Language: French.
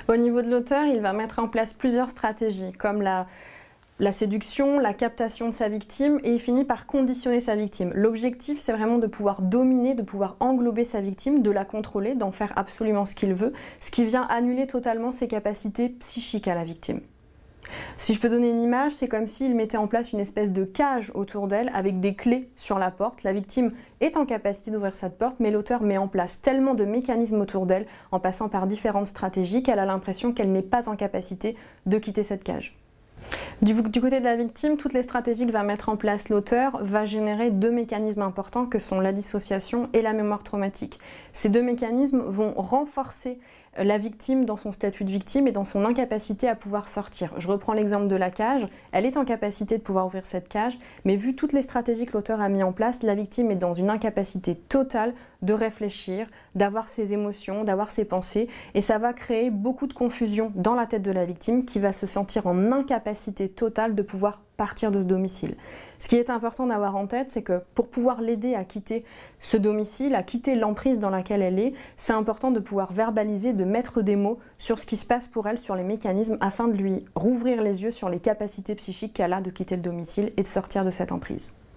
Au niveau de l'auteur, il va mettre en place plusieurs stratégies, comme la séduction, la captation de sa victime, et il finit par conditionner sa victime. L'objectif, c'est vraiment de pouvoir dominer, de pouvoir englober sa victime, de la contrôler, d'en faire absolument ce qu'il veut, ce qui vient annuler totalement ses capacités psychiques à la victime. Si je peux donner une image, c'est comme s'il mettait en place une espèce de cage autour d'elle avec des clés sur la porte. La victime est en capacité d'ouvrir cette porte, mais l'auteur met en place tellement de mécanismes autour d'elle, en passant par différentes stratégies, qu'elle a l'impression qu'elle n'est pas en capacité de quitter cette cage. Du côté de la victime, toutes les stratégies que va mettre en place l'auteur va générer deux mécanismes importants que sont la dissociation et la mémoire traumatique. Ces deux mécanismes vont renforcer la victime dans son statut de victime et dans son incapacité à pouvoir sortir. Je reprends l'exemple de la cage, elle est en capacité de pouvoir ouvrir cette cage, mais vu toutes les stratégies que l'auteur a mis en place, la victime est dans une incapacité totale de réfléchir, d'avoir ses émotions, d'avoir ses pensées, et ça va créer beaucoup de confusion dans la tête de la victime qui va se sentir en incapacité totale de pouvoir partir de ce domicile. Ce qui est important d'avoir en tête, c'est que pour pouvoir l'aider à quitter ce domicile, à quitter l'emprise dans laquelle elle est, c'est important de pouvoir verbaliser, de mettre des mots sur ce qui se passe pour elle, sur les mécanismes, afin de lui rouvrir les yeux sur les capacités psychiques qu'elle a de quitter le domicile et de sortir de cette emprise.